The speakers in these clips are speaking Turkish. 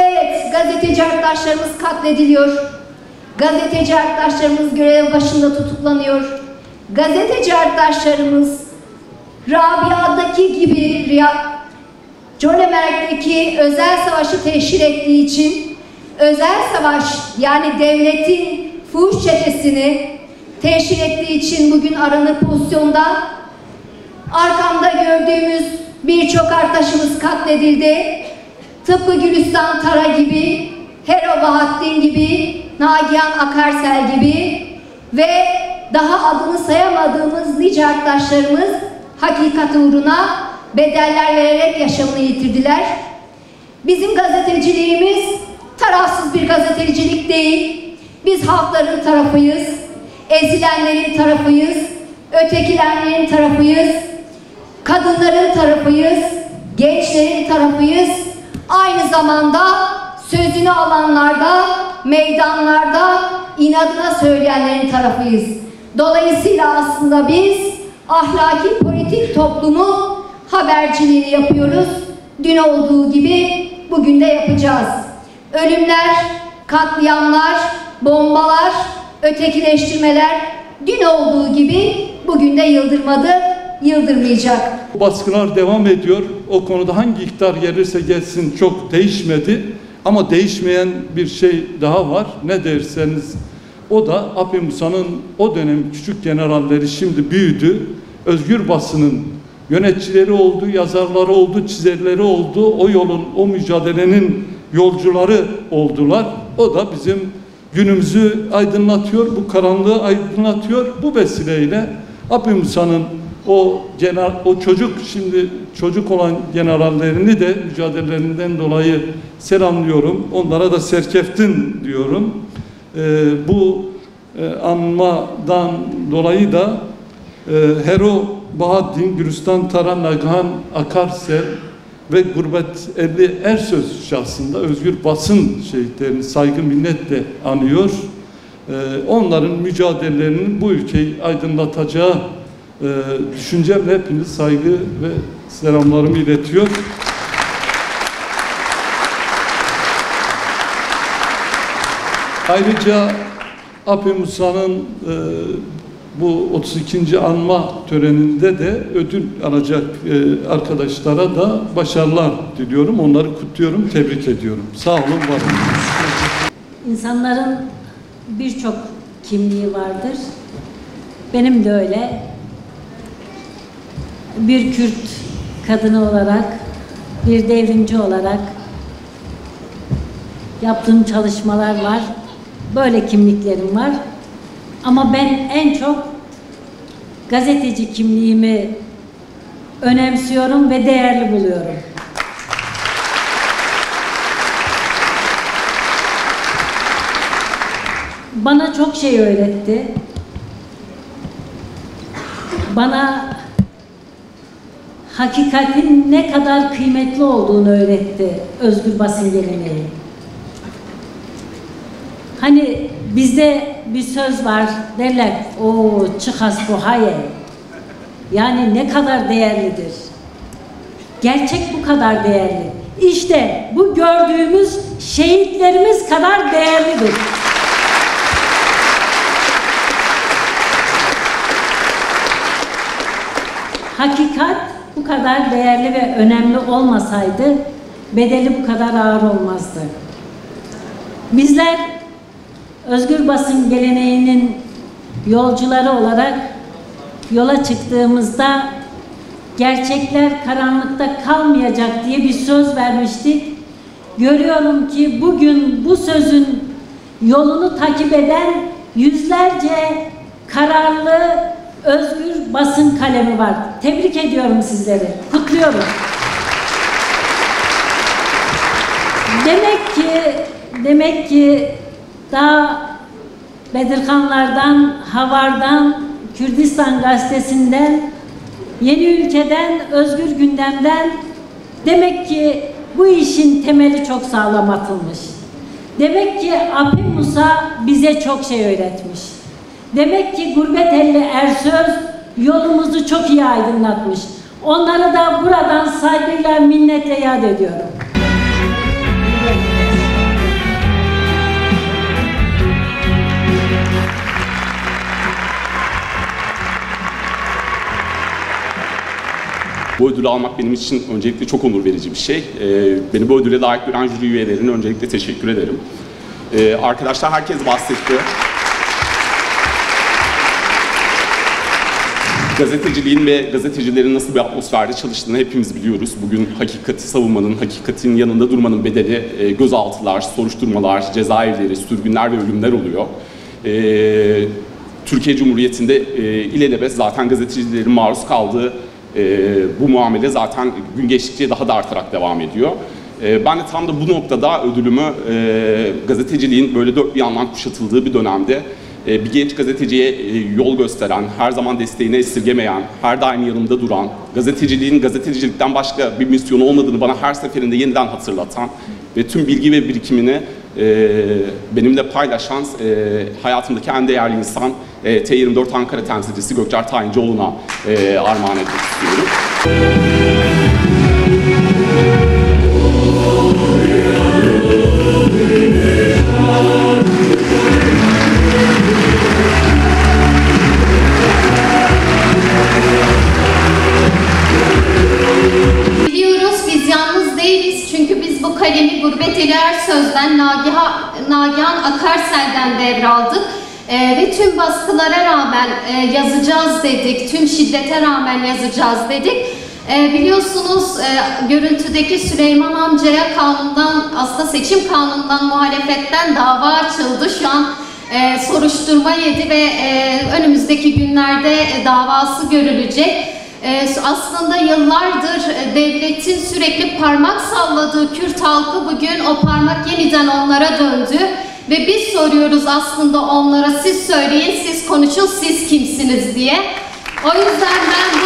Evet, gazeteci arkadaşlarımız katlediliyor. Gazeteci arkadaşlarımız görev başında tutuklanıyor. Gazeteci arkadaşlarımız Rabia'daki gibi Cömert'teki özel savaşı teşhir ettiği için özel savaş, yani devletin fuhuş çetesini teşhir ettiği için bugün aranır pozisyonda. Arkamda gördüğümüz birçok arkadaşımız katledildi. Tıpkı Gülistan Tara gibi, Hero Bahattin gibi, Nagihan Akarsel gibi ve daha adını sayamadığımız nice arkadaşlarımız hakikat uğruna bedeller vererek yaşamını yitirdiler. Bizim gazeteciliğimiz tarafsız bir gazetecilik değil. Biz halkların tarafıyız, ezilenlerin tarafıyız, ötekilenlerin tarafıyız, kadınların tarafıyız, gençlerin tarafıyız. Aynı zamanda sözünü alanlarda, meydanlarda inadına söyleyenlerin tarafıyız. Dolayısıyla aslında biz ahlaki politik toplumun haberciliğini yapıyoruz. Dün olduğu gibi bugün de yapacağız. Ölümler, katliamlar, bombalar, ötekileştirmeler dün olduğu gibi bugün de yıldırmadı, yıldırmayacak. Baskılar devam ediyor. O konuda hangi iktidar gelirse gelsin çok değişmedi. Ama değişmeyen bir şey daha var. Ne derseniz o da Api Musa'nın o dönem küçük generalleri şimdi büyüdü. Özgür basının yöneticileri oldu, yazarları oldu, çizerleri oldu. O yolun, o mücadelenin yolcuları oldular. O da bizim günümüzü aydınlatıyor, bu karanlığı aydınlatıyor. Bu vesileyle Api Musa'nın o şimdi çocuk olan generallerini de mücadelelerinden dolayı selamlıyorum. Onlara da serkeftin diyorum. Bu anmadan dolayı da Hero Bahattin, Gülistan Tara, Nagihan Akarsel ve Gurbet Erli Ersöz şahsında özgür basın şehitlerini saygı minnetle anıyor. Onların mücadelelerinin bu ülkeyi aydınlatacağı düşüncemle hepiniz saygı ve selamlarımı iletiyor. Ayrıca Api Musa'nın bu 32. anma töreninde de ödül alacak arkadaşlara da başarılar diliyorum. Onları kutluyorum, tebrik ediyorum. Sağ olun, var olun. İnsanların birçok kimliği vardır. Benim de öyle. Bir Kürt kadını olarak, bir devrimci olarak yaptığım çalışmalar var. Böyle kimliklerim var. Ama ben en çok gazeteci kimliğimi önemsiyorum ve değerli buluyorum. Bana çok şey öğretti. Bana hakikatin ne kadar kıymetli olduğunu öğretti özgür basın geleneği. Hani bizde bir söz var, derler, o çıkas bu haye. Yani ne kadar değerlidir. Gerçek bu kadar değerli. İşte bu gördüğümüz şehitlerimiz kadar değerlidir. Hakikat bu kadar değerli ve önemli olmasaydı bedeli bu kadar ağır olmazdı. Bizler özgür basın geleneğinin yolcuları olarak yola çıktığımızda gerçekler karanlıkta kalmayacak diye bir söz vermiştik. Görüyorum ki bugün bu sözün yolunu takip eden yüzlerce kararlı özgür basın kalemi var. Tebrik ediyorum sizleri. Kutluyorum. Demek ki daha Bedirhanlardan, Havar'dan, Kürdistan Gazetesi'nden, Yeni Ülke'den, Özgür Gündem'den demek ki bu işin temeli çok sağlam atılmış. Demek ki Api Musa bize çok şey öğretmiş. Demek ki Gurbet Elli Ersöz yolumuzu çok iyi aydınlatmış. Onları da buradan saygıyla, minnetle yad ediyorum. Bu ödülü almak benim için öncelikle çok onur verici bir şey. Beni bu ödüle layık gören jüri üyelerine öncelikle teşekkür ederim. Arkadaşlar herkes bahsetti. Gazeteciliğin ve gazetecilerin nasıl bir atmosferde çalıştığını hepimiz biliyoruz. Bugün hakikati savunmanın, hakikatin yanında durmanın bedeli gözaltılar, soruşturmalar, cezaevleri, sürgünler ve ölümler oluyor. Türkiye Cumhuriyeti'nde ilelebet zaten gazetecilerin maruz kaldığı bu muamele zaten gün geçtikçe daha da artarak devam ediyor. Ben de tam da bu noktada ödülümü gazeteciliğin böyle dört bir yandan kuşatıldığı bir dönemde bir genç gazeteciye yol gösteren, her zaman desteğini esirgemeyen, her daim yanımda duran, gazeteciliğin gazetecilikten başka bir misyonu olmadığını bana her seferinde yeniden hatırlatan ve tüm bilgi ve birikimini benimle paylaşan hayatımdaki en değerli insan T24 Ankara temsilcisi Gökçer Tayincioğlu'na armağan etmek istiyorum. Biliyoruz biz yalnız değiliz çünkü biz bu kalemi Gurbet Eli Ersöz'den Nagihan Akarsel'den devraldık. Ve tüm baskılara rağmen yazacağız dedik, tüm şiddete rağmen yazacağız dedik. Biliyorsunuz görüntüdeki Süleyman amcaya kanundan, aslında seçim kanunundan muhalefetten dava açıldı. Şu an soruşturma yedi ve önümüzdeki günlerde davası görülecek. Aslında yıllardır devletin sürekli parmak salladığı Kürt halkı bugün o parmak yeniden onlara döndü. Ve biz soruyoruz aslında onlara, siz söyleyin, siz konuşun, siz kimsiniz diye. O yüzden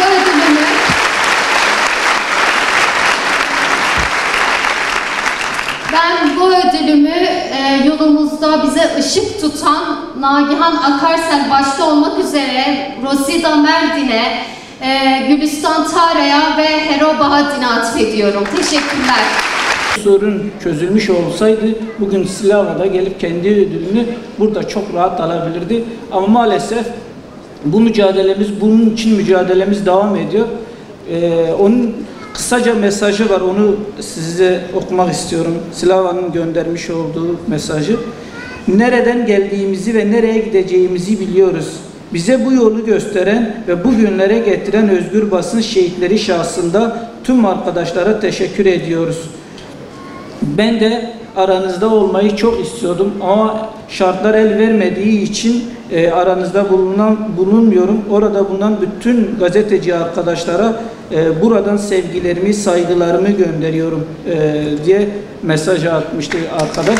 ben bu ödülümü yolumuzda bize ışık tutan Nagihan Akarsel başta olmak üzere Rosida Merdin'e, Gülistan Tara'ya ve Hero Bahadin'e atfediyorum. Teşekkürler. Sorun çözülmüş olsaydı bugün Silaha'da gelip kendi ödülünü burada çok rahat alabilirdi. Ama maalesef bu mücadelemiz, bunun için mücadelemiz devam ediyor. Onun kısaca mesajı var, onu size okumak istiyorum. Silaha'nın göndermiş olduğu mesajı. Nereden geldiğimizi ve nereye gideceğimizi biliyoruz. Bize bu yolu gösteren ve bugünlere getiren özgür basın şehitleri şahsında tüm arkadaşlara teşekkür ediyoruz. Ben de aranızda olmayı çok istiyordum ama şartlar el vermediği için aranızda bulunmuyorum. Orada bulunan bütün gazeteci arkadaşlara buradan sevgilerimi, saygılarımı gönderiyorum diye mesaj atmıştı arkadaş.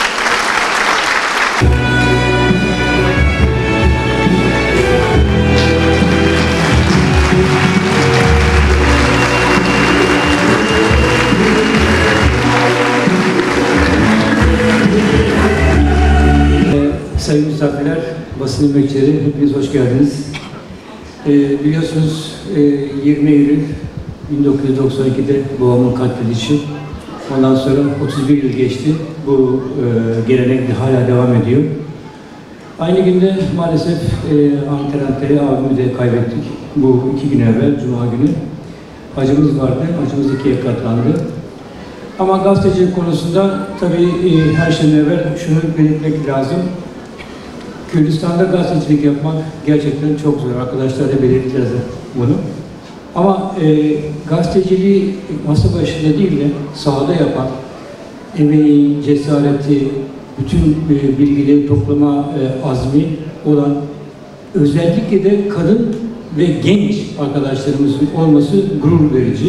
Sayın misafirler, basın emekçileri, hepiniz hoş geldiniz. Biliyorsunuz 20 Eylül 1992'de babamın katledilişi. Ondan sonra 31 yıl geçti. Bu gelenek hala devam ediyor. Aynı günde maalesef Antalya'da abimi de kaybettik. Bu 2 gün evvel, Cuma günü. Acımız vardı, acımız ikiye katlandı. Ama gazetecilik konusunda tabii her şeyden evvel şunu belirtmek lazım. Kürdistan'da gazetecilik yapmak gerçekten çok zor. Arkadaşlar da belirteceğiz bunu. Ama gazeteciliği masa başında değil de sahada yapan, emeği, cesareti, bütün bilgileri toplama azmi olan, özellikle de kadın ve genç arkadaşlarımızın olması gurur verici.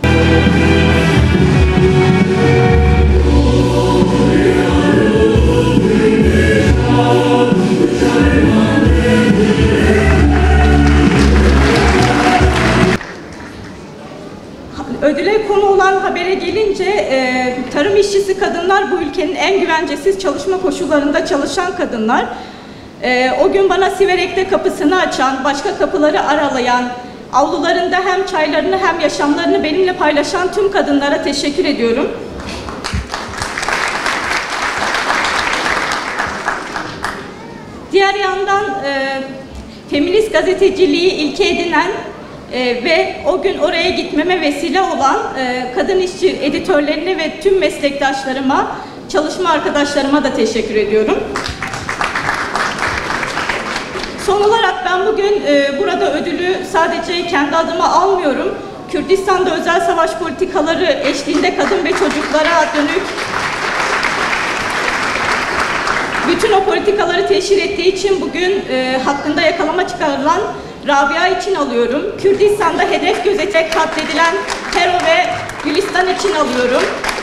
Ödüle konu olan habere gelince tarım işçisi kadınlar bu ülkenin en güvencesiz çalışma koşullarında çalışan kadınlar. O gün bana Siverek'te kapısını açan, başka kapıları aralayan, avlularında hem çaylarını hem yaşamlarını benimle paylaşan tüm kadınlara teşekkür ediyorum. Diğer yandan feminist gazeteciliği ilke edinen Ve o gün oraya gitmeme vesile olan kadın işçi editörlerine ve tüm meslektaşlarıma, çalışma arkadaşlarıma da teşekkür ediyorum. Son olarak ben bugün burada ödülü sadece kendi adıma almıyorum. Kürdistan'da özel savaş politikaları eşliğinde kadın ve çocuklara dönük bütün o politikaları teşhir ettiği için bugün hakkında yakalama çıkarılan Rabia için alıyorum. Kürdistan'da hedef gözeterek katledilen Hero ve Gülistan için alıyorum.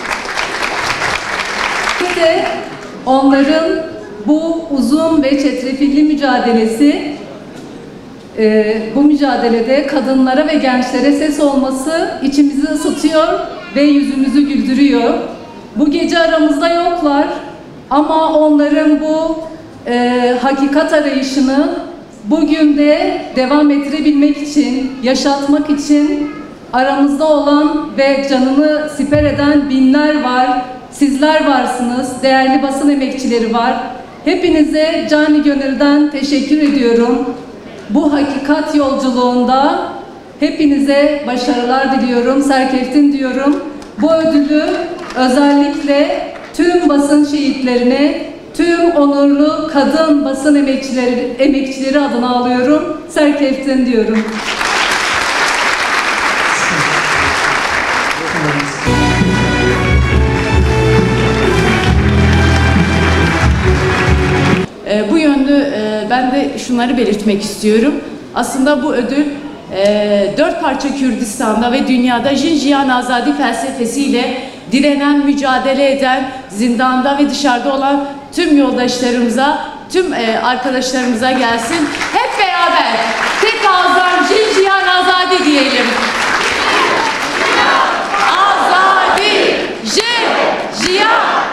Bir de onların bu uzun ve çetrefilli mücadelesi, bu mücadelede kadınlara ve gençlere ses olması içimizi ısıtıyor ve yüzümüzü güldürüyor. Bu gece aramızda yoklar ama onların bu hakikat arayışını bugün de devam ettirebilmek için, yaşatmak için aramızda olan ve canını siper eden binler var. Sizler varsınız, değerli basın emekçileri var. Hepinize cani gönülden teşekkür ediyorum. Bu hakikat yolculuğunda hepinize başarılar diliyorum, serkeftin diyorum. Bu ödülü özellikle tüm basın şehitlerine, tüm onurlu kadın basın emekçileri adına alıyorum. Serkeftin diyorum. Bu yönlü ben de şunları belirtmek istiyorum. Aslında bu ödül 4 parça Kürdistan'da ve dünyada Jinjiyan Azadi felsefesiyle direnen, mücadele eden, zindanda ve dışarıda olan tüm yoldaşlarımıza, tüm arkadaşlarımıza gelsin. Hep beraber tek ağızdan Jinjiyan Azadi diyelim. Azadi! Jinjiyan!